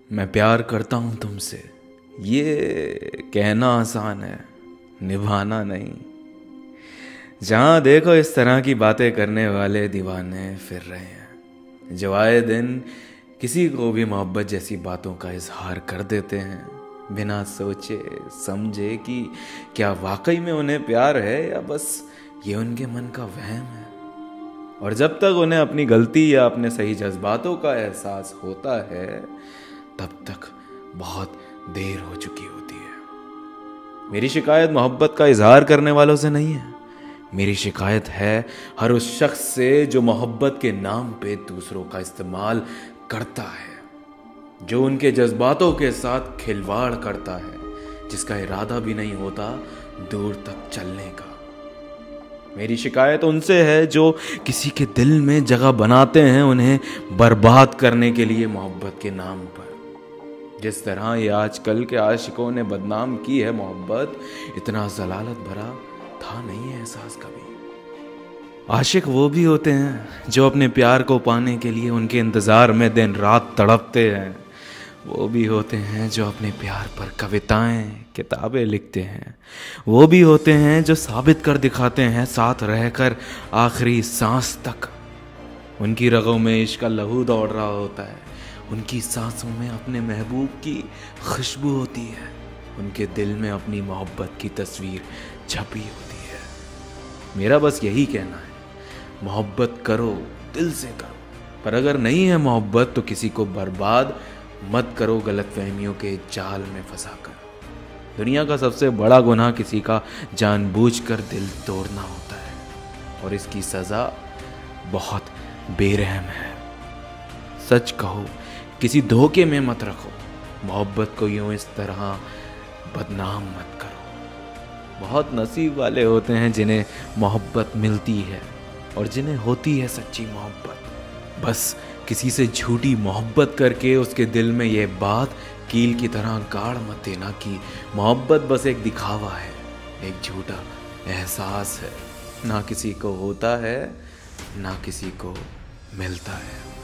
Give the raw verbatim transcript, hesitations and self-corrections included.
मैं प्यार करता हूँ तुमसे, ये कहना आसान है, निभाना नहीं। जहाँ देखो इस तरह की बातें करने वाले दीवाने फिर रहे हैं, जो आए दिन किसी को भी मोहब्बत जैसी बातों का इजहार कर देते हैं, बिना सोचे समझे कि क्या वाकई में उन्हें प्यार है या बस ये उनके मन का वहम है। और जब तक उन्हें अपनी गलती या अपने सही जज्बातों का एहसास होता है, तब तक बहुत देर हो चुकी होती है। मेरी शिकायत मोहब्बत का इजहार करने वालों से नहीं है, मेरी शिकायत है हर उस शख्स से जो मोहब्बत के नाम पे दूसरों का इस्तेमाल करता है, जो उनके जज्बातों के साथ खिलवाड़ करता है, जिसका इरादा भी नहीं होता दूर तक चलने का। मेरी शिकायत उनसे है जो किसी के दिल में जगह बनाते हैं उन्हें बर्बाद करने के लिए मोहब्बत के नाम पर। जिस तरह ये आजकल के आशिकों ने बदनाम की है मोहब्बत, इतना जलालत भरा था नहीं है एहसास कभी। आशिक वो भी होते हैं जो अपने प्यार को पाने के लिए उनके इंतज़ार में दिन रात तड़पते हैं। वो भी होते हैं जो अपने प्यार पर कविताएं किताबें लिखते हैं। वो भी होते हैं जो साबित कर दिखाते हैं साथ रहकर आखिरी सांस तक। उनकी रगों में इश्क का लहू दौड़ रहा होता है, उनकी सांसों में अपने महबूब की खुशबू होती है, उनके दिल में अपनी मोहब्बत की तस्वीर छपी होती है। मेरा बस यही कहना है, मोहब्बत करो, दिल से करो, पर अगर नहीं है मोहब्बत तो किसी को बर्बाद मत करो गलतफहमियों के जाल में फंसाकर। दुनिया का सबसे बड़ा गुनाह किसी का जानबूझकर दिल तोड़ना होता है, और इसकी सज़ा बहुत बेरहम है। सच कहो, किसी धोखे में मत रखो, मोहब्बत को यूं इस तरह बदनाम मत करो। बहुत नसीब वाले होते हैं जिन्हें मोहब्बत मिलती है और जिन्हें होती है सच्ची मोहब्बत। बस किसी से झूठी मोहब्बत करके उसके दिल में यह बात कील की तरह गाड़ मत देना कि मोहब्बत बस एक दिखावा है, एक झूठा एहसास है। ना किसी को होता है, ना किसी को मिलता है।